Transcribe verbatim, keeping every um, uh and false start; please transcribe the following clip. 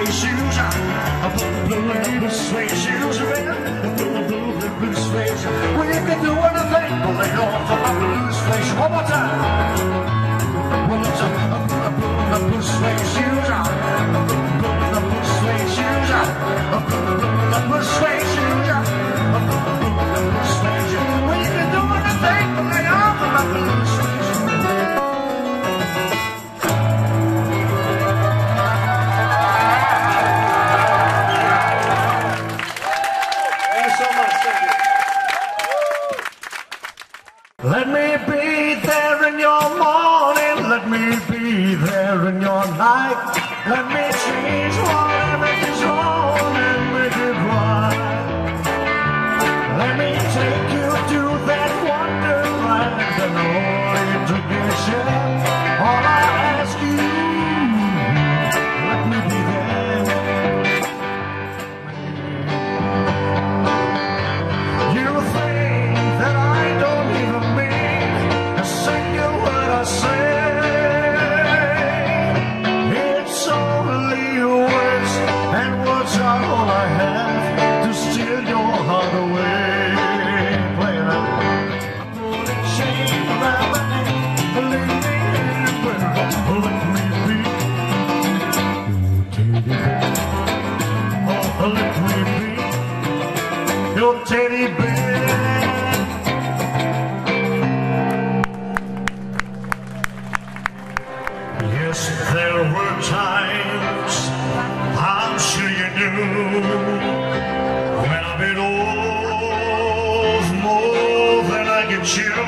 suede shoes on. I put the blue and blue suede shoes on. I put the blue and blue suede shoes on. Well, you can do anything but lay off of my blue suede shoes. One more time. Well, it's a, a, a blue and blue suede shoes on. I put the blue and blue suede shoes on. I put the blue and blue suede shoes on. I put the blue and blue suede shoes on. Well, you can do anything but lay off of my blue suede shoes. Let me be there in your morning, let me be there in your night. Let me change whatever is wrong and make it right. Let me take you to that wonderland and all integration. All I ask you, let me be there. You think that I don't even single word I say, it's only words, and words are all I have to steal your heart away. Play it out. Put a chain around my neck, leave me anywhere, let me be. Oh, let me be your teddy bear. There were times, I'm sure you knew, when I bit off more than I could chew.